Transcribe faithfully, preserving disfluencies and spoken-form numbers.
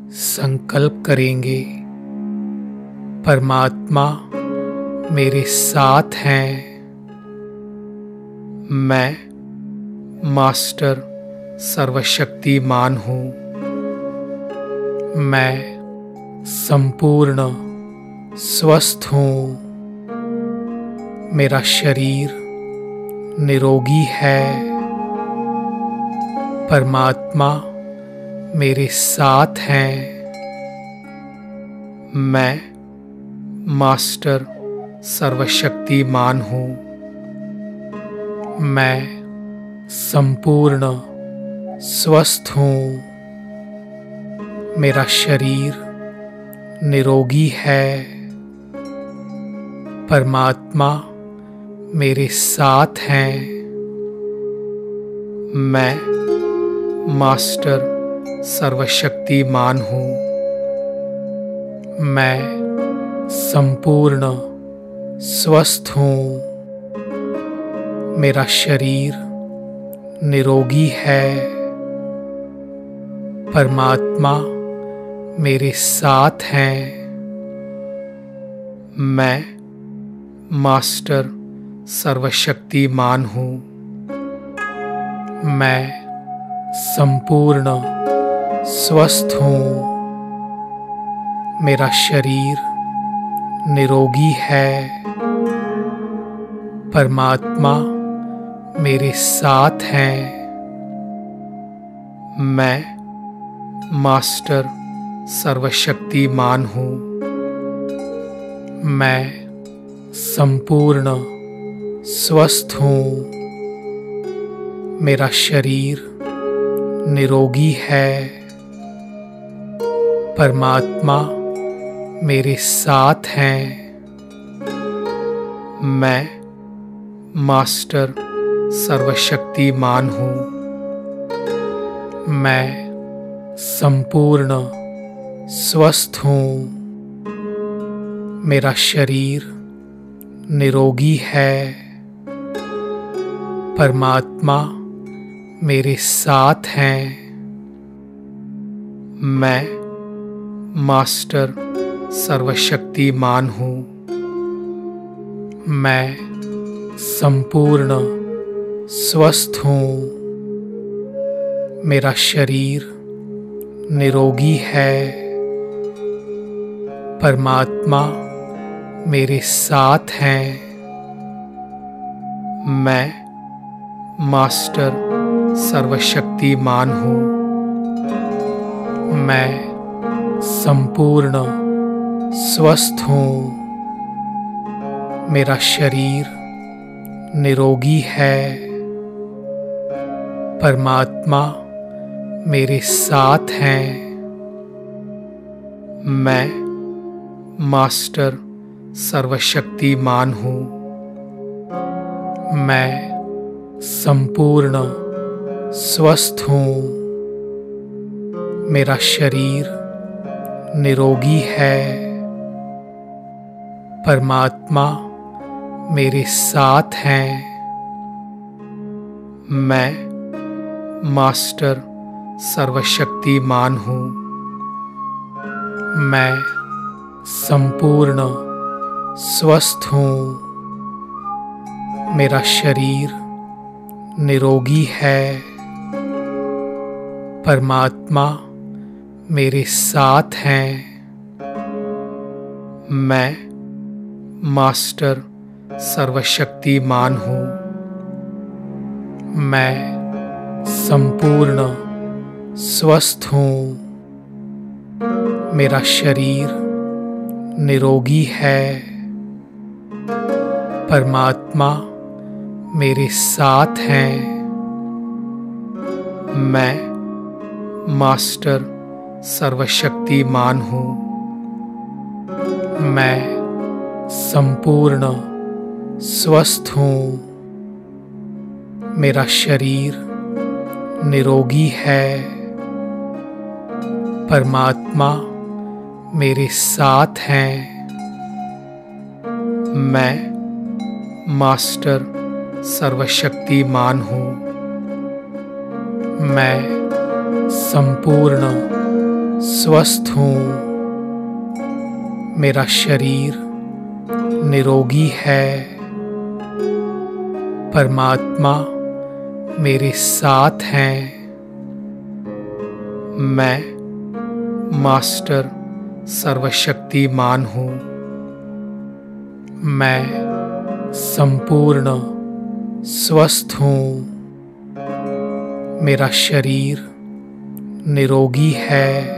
संकल्प करेंगे, परमात्मा मेरे साथ हैं। मैं मास्टर सर्वशक्तिमान हूँ। मैं संपूर्ण स्वस्थ हूँ। मेरा शरीर निरोगी है। परमात्मा मेरे साथ हैं। मैं मास्टर सर्वशक्तिमान हूँ। मैं संपूर्ण स्वस्थ हूँ। मेरा शरीर निरोगी है। परमात्मा मेरे साथ हैं। मैं मास्टर सर्वशक्तिमान हूँ। मैं संपूर्ण स्वस्थ हूँ। मेरा शरीर निरोगी है। परमात्मा मेरे साथ हैं। मैं मास्टर सर्वशक्तिमान हूँ। मैं संपूर्ण स्वस्थ हूँ। मेरा शरीर निरोगी है। परमात्मा मेरे साथ हैं। मैं मास्टर सर्वशक्तिमान हूँ। मैं संपूर्ण स्वस्थ हूँ। मेरा शरीर निरोगी है। परमात्मा मेरे साथ हैं। मैं मास्टर सर्वशक्तिमान हूँ। मैं संपूर्ण स्वस्थ हूँ। मेरा शरीर निरोगी है। परमात्मा मेरे साथ हैं। मैं मास्टर सर्वशक्तिमान हूँ। मैं संपूर्ण स्वस्थ हूँ। मेरा शरीर निरोगी है। परमात्मा मेरे साथ हैं। मैं मास्टर सर्वशक्तिमान हूँ। मैं संपूर्ण स्वस्थ हूँ। मेरा शरीर निरोगी है। परमात्मा मेरे साथ हैं। मैं मास्टर सर्वशक्तिमान हूँ। मैं संपूर्ण स्वस्थ हूँ। मेरा शरीर निरोगी है। परमात्मा मेरे साथ हैं। मैं मास्टर सर्वशक्तिमान हूँ। मैं संपूर्ण स्वस्थ हूँ। मेरा शरीर निरोगी है। परमात्मा मेरे साथ हैं। मैं मास्टर सर्वशक्तिमान हूँ। मैं संपूर्ण स्वस्थ हूँ। मेरा शरीर निरोगी है। परमात्मा मेरे साथ हैं। मैं मास्टर सर्वशक्तिमान हूँ। मैं संपूर्ण स्वस्थ हूँ। मेरा शरीर निरोगी है। परमात्मा मेरे साथ हैं। मैं मास्टर सर्वशक्तिमान हूँ। मैं संपूर्ण स्वस्थ हूँ। मेरा शरीर निरोगी है। परमात्मा मेरे साथ हैं। मैं मास्टर सर्वशक्तिमान हूँ। मैं संपूर्ण स्वस्थ हूँ। मेरा शरीर निरोगी है।